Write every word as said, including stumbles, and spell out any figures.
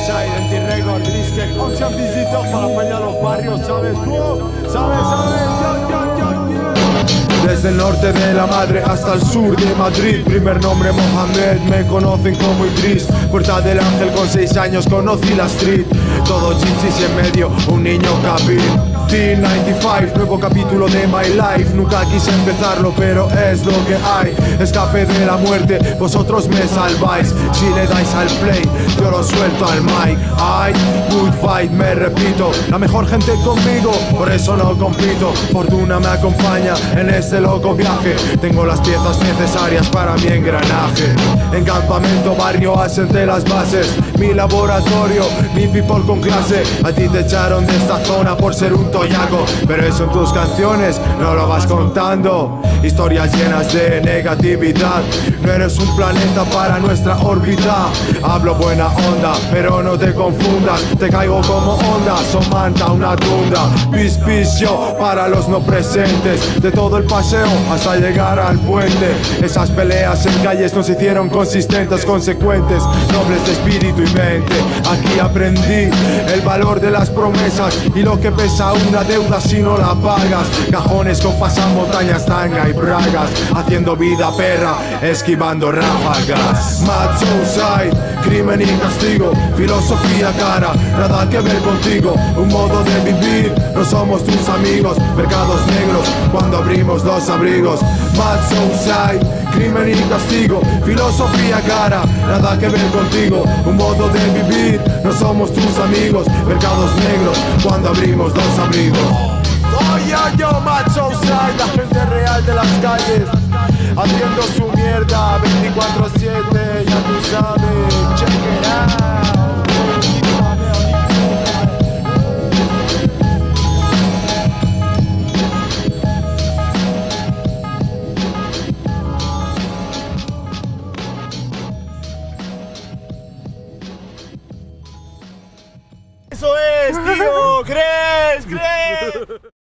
Southside, en T-Record, Disque, once visitos para apañar los barrios, ¿sabes? ¿Tú? ¿Sabes? ¿Sabes? Yo, yo, yo, yo. Desde el norte de la madre hasta el sur de Madrid. Primer nombre Mohamed, me conocen como Idris. Puerta del Ángel, con seis años conocí la street. Todo gypsies y en medio un niño capil. T noventa y cinco, nuevo capítulo de my life. Nunca quise empezarlo, pero es lo que hay. Escape de la muerte, vosotros me salváis. Si le dais al play, yo lo suelto al mic. Ay, good fight, me repito. La mejor gente conmigo, por eso no compito. Fortuna me acompaña en este loco viaje. Tengo las piezas necesarias para mi engranaje. En campamento, barrio, asenté las bases. Mi laboratorio, mi people con clase. A ti te echaron de esta zona por ser un toyaco, pero eso en tus canciones no lo vas contando. Historias llenas de negatividad. No eres un planeta para nuestra órbita. Hablo buena onda, pero no te confundas. Te caigo como onda, somanta una tunda. Pis pis yo para los no presentes. De todo el paseo hasta llegar al puente. Esas peleas en calles nos hicieron consistentes, consecuentes, nobles de espíritu y mente. Aquí aprendí el valor de las promesas y lo que pesa una deuda si no la pagas. Cajones con pasamontañas, tanga y bragas, haciendo vida perra, esquivando ráfagas. Mad Southside, crimen y castigo, filosofía cara, nada que ver contigo. Un modo de vivir, no somos tus amigos. Mercados negros cuando abrimos los abrigos. Mad Southside, crimen y castigo, filosofía cara, nada que ver contigo. Un modo de vivir, no somos tus amigos. Mercados negros cuando abrimos los abrigos. Oh yo, yo, Mad Southside, la gente real de las calles, haciendo su mierda veinticuatro siete, ya tú sabes, check it out. Eso es, tío, ¿crees? ¿Crees?